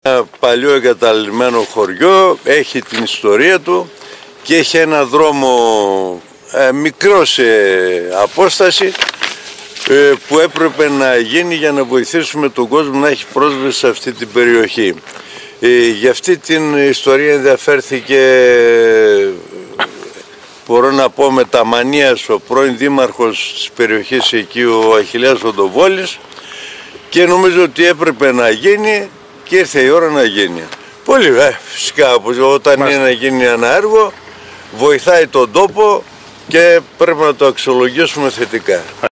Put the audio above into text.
Ένα παλιό εγκαταλειμμένο χωριό, έχει την ιστορία του και έχει ένα δρόμο μικρό σε απόσταση που έπρεπε να γίνει για να βοηθήσουμε τον κόσμο να έχει πρόσβαση σε αυτή την περιοχή. Για αυτή την ιστορία ενδιαφέρθηκε, μπορώ να πω με τα μανίας, ο πρώην δήμαρχος της περιοχής εκεί, ο Αχιλλέας Οντοβόλης, και νομίζω ότι έπρεπε να γίνει και ήρθε η ώρα να γίνει. Πολύ φυσικά, όταν είναι να γίνει ένα έργο, βοηθάει τον τόπο και πρέπει να το αξιολογήσουμε θετικά.